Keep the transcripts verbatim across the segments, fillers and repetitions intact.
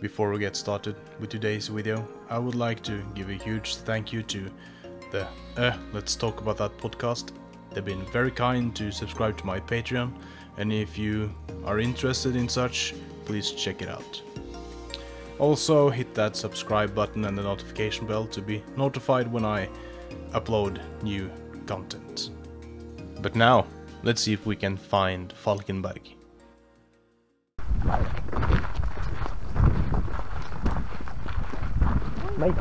Before we get started with today's video, I would like to give a huge thank you to the uh, Let's Talk About That podcast. They've been very kind to subscribe to my Patreon, and if you are interested in such, please check it out. Also hit that subscribe button and the notification bell to be notified when I upload new content. But now, let's see if we can find Falkenberg. Nej.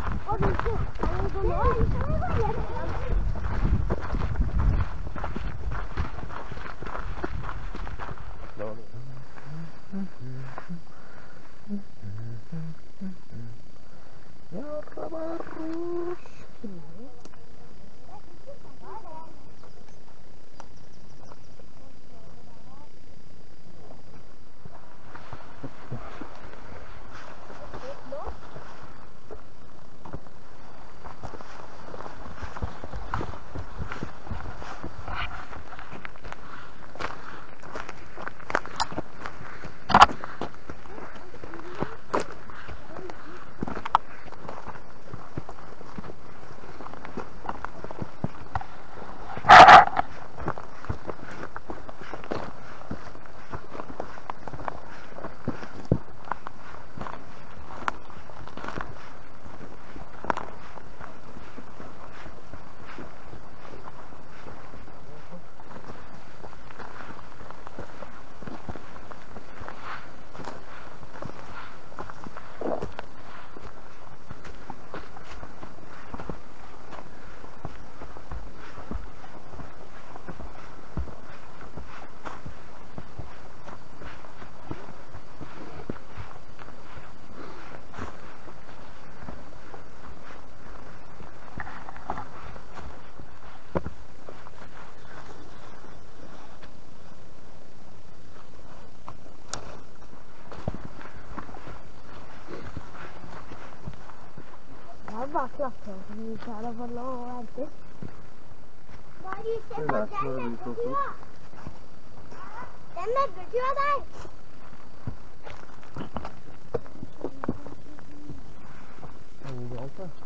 Jag bara klappar för vi kallar för lång och alltid. Vad är det som är den näbbelkua? Den näbbelkua där! Vad är det?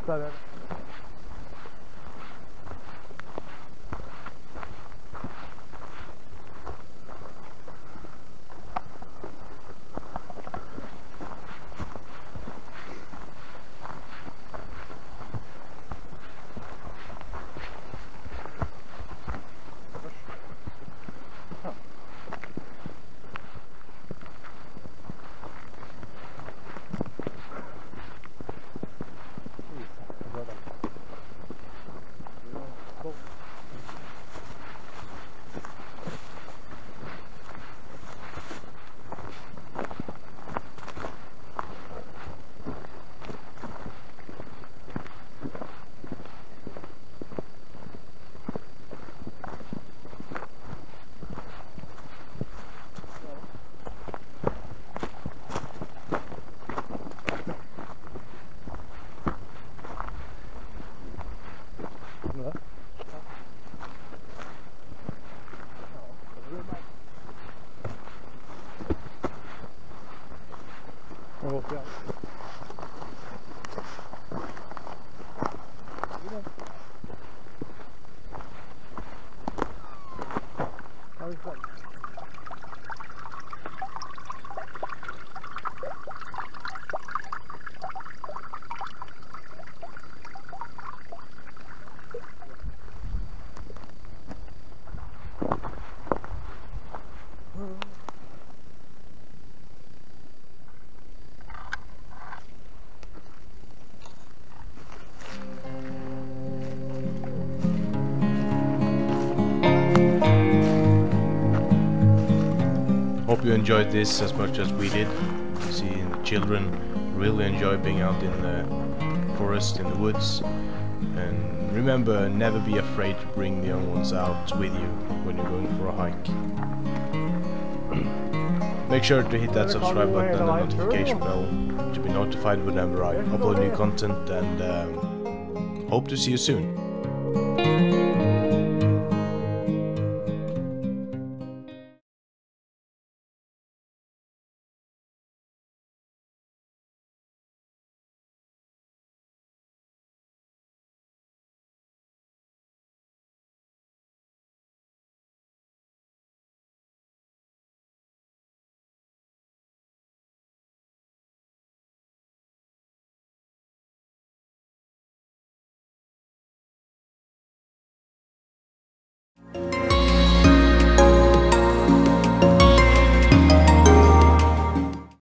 vänta där. Oh, ja. Hope you enjoyed this as much as we did. Seeing children really enjoy being out in the forest, in the woods. And remember, never be afraid to bring the young ones out with you when you're going for a hike. Make sure to hit that subscribe button and the notification bell to be notified whenever I upload new content, and um, hope to see you soon.